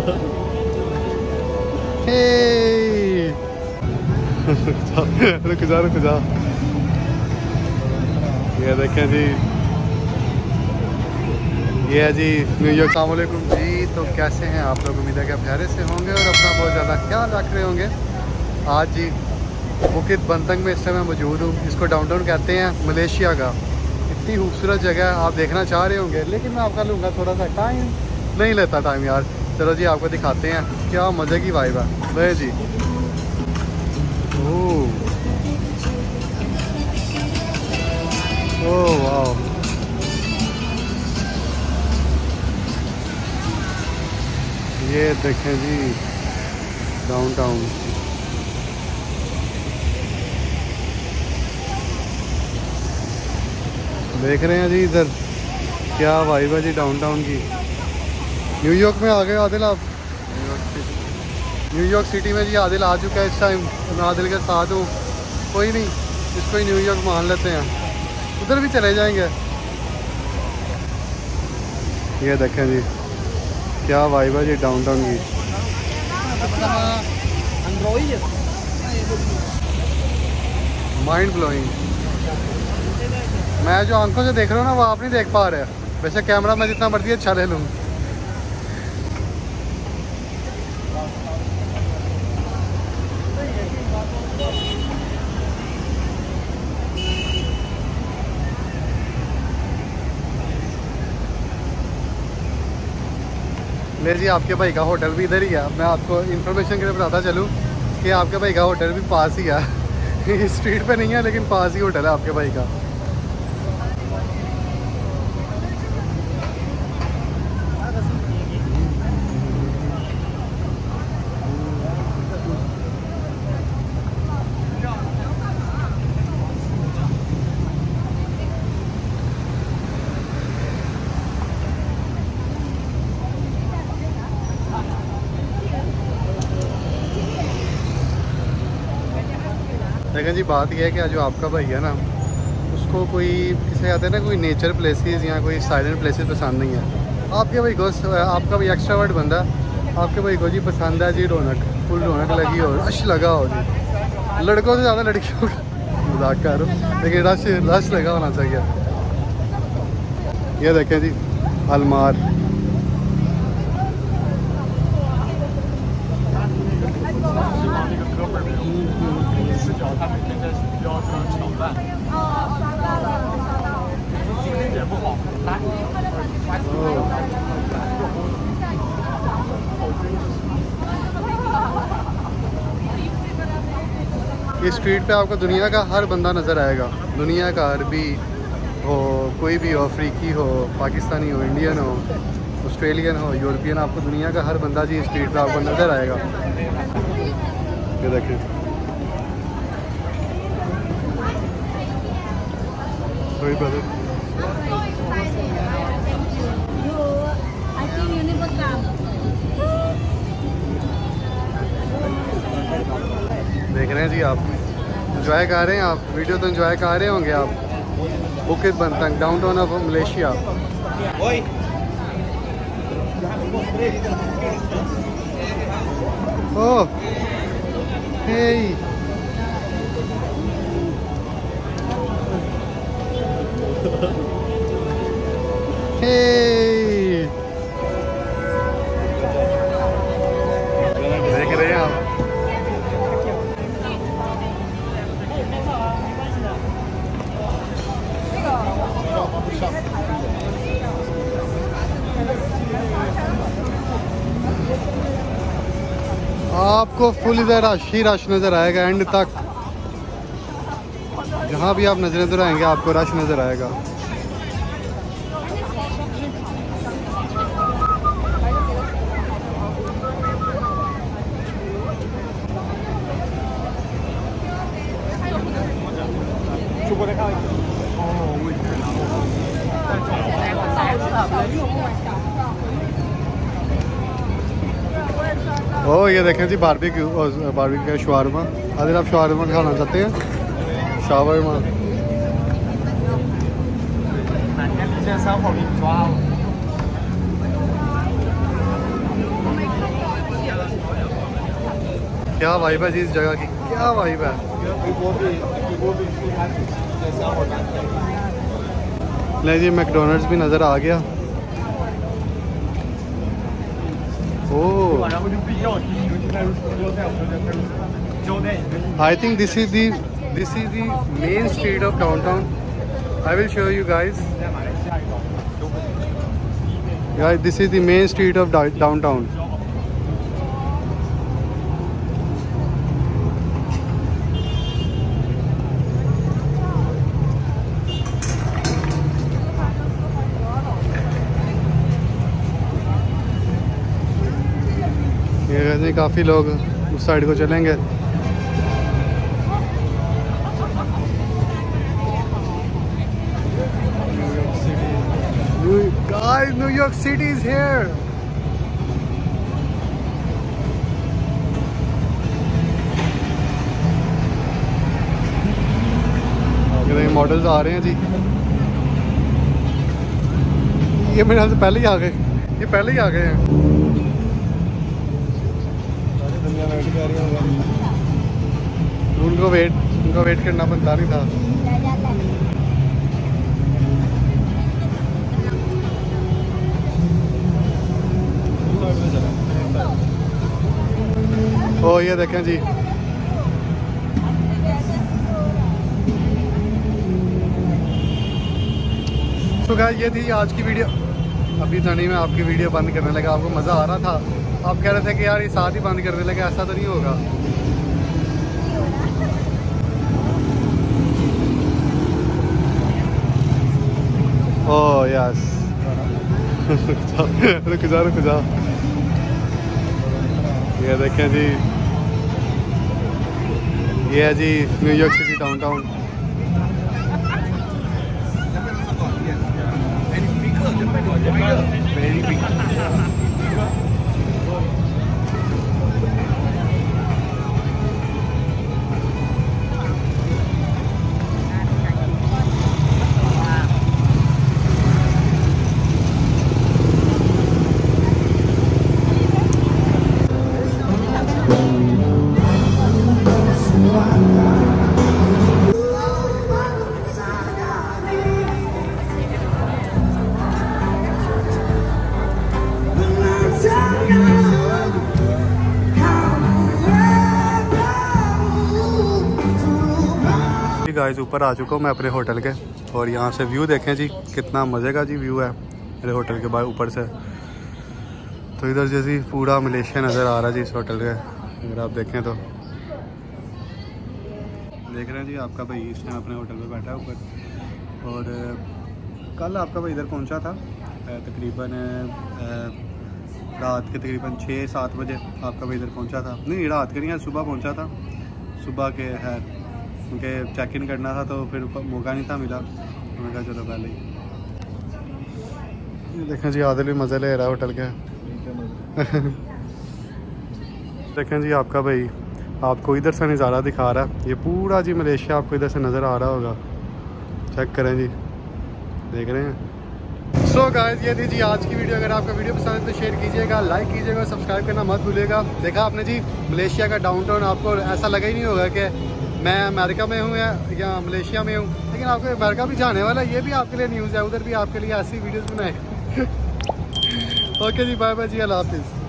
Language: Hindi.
रुक जा। ये देखें जी, ये है जी न्यूयॉर्क। अस्सलाम वालेकुम जी। तो कैसे हैं आप लोग? उम्मीद है कि आप खैरियत से होंगे और अपना बहुत ज़्यादा ख्याल रख रहे होंगे। आज जी बुकित बंतंग में इस समय मौजूद हूँ। इसको डाउनटाउन कहते हैं मलेशिया का। इतनी खूबसूरत जगह है, आप देखना चाह रहे होंगे, लेकिन मैं आपका लूँगा थोड़ा सा टाइम, नहीं लेता टाइम यार। चलो जी आपको दिखाते हैं, क्या मज़े की वाइब है। ले जी, ओह वाह, ये देखें जी डाउनटाउन। देख रहे हैं जी इधर क्या वाइब है जी डाउनटाउन की। न्यूयॉर्क में आ गए आदिल आप? न्यूयॉर्क सिटी में जी आदिल आ चुका है इस टाइम। मैं आदिल के साथ हूँ। कोई नहीं, इसको ही न्यूयॉर्क मान लेते हैं, उधर भी चले जाएंगे। ये देखें जी क्या वाइब है जी डाउनटाउन की। Mind blowing. मैं जो आंखों से देख रहा हूँ ना, वो आप नहीं देख पा रहे। वैसे कैमरा मैं जितना मर्जी अच्छा ले लूँ। ले जी, आपके भाई का होटल भी इधर ही है। मैं आपको इन्फॉर्मेशन के लिए बताता चलूँ कि आपके भाई का होटल भी पास ही है। स्ट्रीट पे नहीं है, लेकिन पास ही होटल है आपके भाई का। लेकिन जी बात यह है कि जो आपका भाई है ना, उसको कोई किसे कहते हैं ना, कोई नेचर प्लेसेस या कोई साइलेंट प्लेसेस पसंद नहीं है। आपके भाई को, आपका भाई एक्स्ट्रावर्ट बंदा, आपके भाई को जी पसंद है जी रौनक, फुल रौनक लगी हो, रश लगा हो जी। लड़कों से ज़्यादा लड़कियों का मजाक कर रहा हूँ, लेकिन रश लगा होना चाहिए। ये देखें जी अलमार। इस स्ट्रीट पे आपको दुनिया का हर बंदा नज़र आएगा। दुनिया का, अरबी हो, कोई भी हो, अफ्रीकी हो, पाकिस्तानी हो, इंडियन हो, ऑस्ट्रेलियन हो, यूरोपियन, आपको दुनिया का हर बंदा जी इस स्ट्रीट पे आपको नज़र आएगा। ये देखिए, कोई ब्रदर देख रहे हैं जी, आप एंजॉय कर रहे हैं। आप वीडियो तो एंजॉय कर रहे होंगे आप। Bukit Bintang, downtown of Malaysia. Oh hey, देख रहे हैं आप। आपको फुल इधर रश ही रश नज़र आएगा एंड तक। जहाँ भी आप नजरें दौड़ाएंगे आपको रश नज़र आएगा। ओ ये देखें जी बारबेक्यू का शवारमा। अगर आप शवारमा खाना चाहते हैं, शावरमा। क्या वाइब है जी इस जगह की, क्या वाइब है। ले जी मैकडोनल्ड्स भी नज़र आ गया। Oh, I think this is the main street of downtown. I will show you guys. This is the main street of downtown. ये काफ़ी लोग उस साइड को चलेंगे। Guys, New York City is here. Models आ रहे हैं जी। ये मेरे ख्याल से पहले ही आ गए, ये पहले ही आ गए हैं। उनको वेट करना बनता नहीं था। ओ ये देखें जी, तो गाइस ये थी आज की वीडियो। अभी तो नहीं मैं आपकी वीडियो बंद करने लगा, आपको मज़ा आ रहा था। आप कह रहे थे कि यार ये साथ ही बंद करने लगे, ऐसा तो नहीं होगा। Oh yes. रुक जा। ये देखें जी, ये है जी न्यूयॉर्क सिटी डाउनटाउन। गाइस ऊपर आ चुका हूँ मैं अपने होटल के, और यहाँ से व्यू देखें जी, कितना मज़े का जी व्यू है मेरे होटल के बाद ऊपर से। तो इधर जैसे पूरा मलेशिया नज़र आ रहा है जी इस होटल के, अगर आप देखें तो। देख रहे हैं जी आपका भाई इस टाइम अपने होटल पे बैठा है ऊपर। और कल आपका भाई इधर पहुँचा था तकरीबन रात के तकरीबन 6-7 बजे आपका भाई इधर पहुँचा था। नहीं रात के नहीं, सुबह पहुँचा था। सुबह के है क्योंकि चेक इन करना था तो फिर मौका नहीं था मिला, तो मैंने कहा चलो पहले ही। देखें जी आदिल भी मज़े ले रहा है होटल के। देखें जी आपका भाई आपको इधर से नज़ारा दिखा रहा है, ये पूरा जी मलेशिया आपको इधर से नज़र आ रहा होगा। चेक करें जी, देख रहे हैं। सो गाइस ये थी जी आज की वीडियो। अगर आपका वीडियो पसंद है तो शेयर कीजिएगा, लाइक कीजिएगा, सब्सक्राइब करना मत भूलिएगा। देखा आपने जी मलेशिया का डाउनटाउन, आपको ऐसा लगा ही नहीं होगा कि मैं अमेरिका में हूँ या मलेशिया में हूँ, लेकिन आपको अमेरिका भी जाने वाला, ये भी आपके लिए न्यूज़ है, उधर भी आपके लिए ऐसी वीडियोस बनाए। ओके जी, बाय बाय जी, अल्लाह हाफिज़।